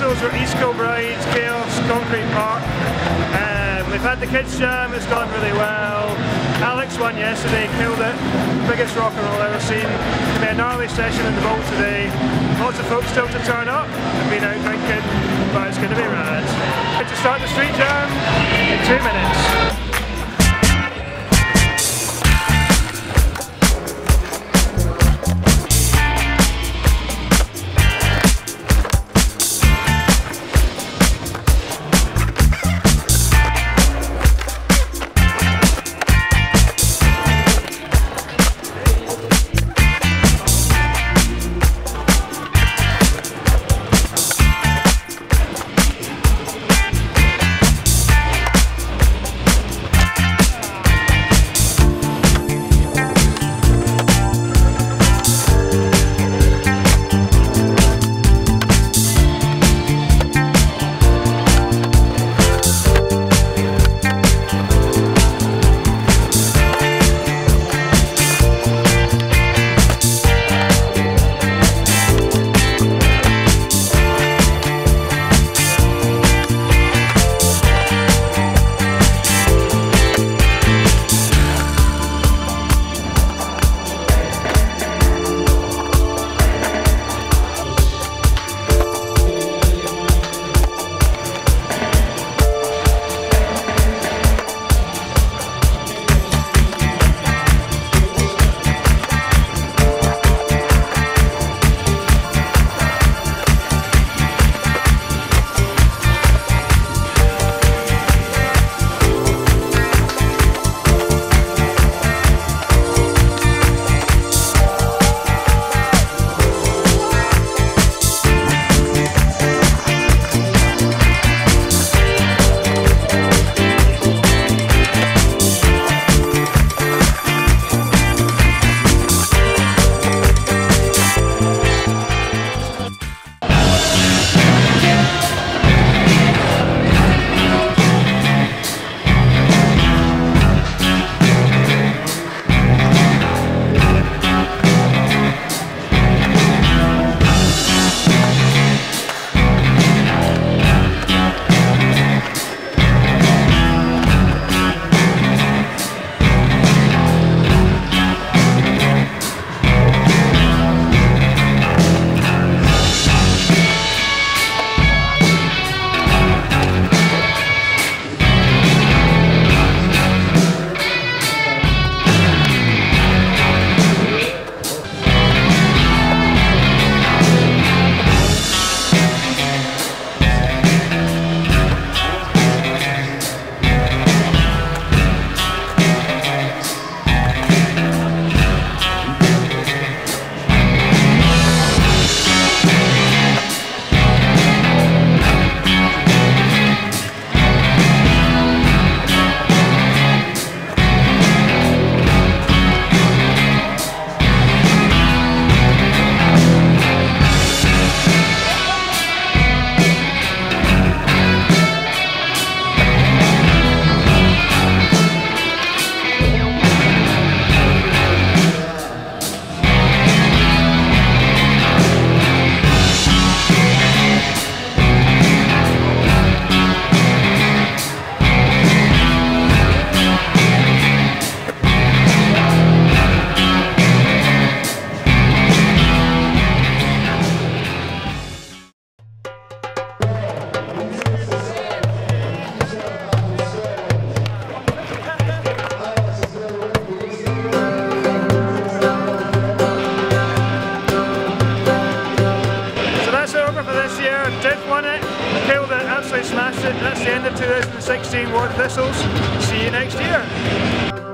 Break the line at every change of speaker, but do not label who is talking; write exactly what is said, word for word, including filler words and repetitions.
Thistles were East Kilbride's Kaos concrete park. Um, we've had the kids jam, it's gone really well. Alex won yesterday, killed it. Biggest rock and roll I've ever seen. It's been a gnarly session in the bowl today. Lots of folks still to turn up. I've been out drinking, but it's going to be rad. Good to start the street jam in two minutes. Smashed it. That's the end of two thousand sixteen World Thistles. See you next year.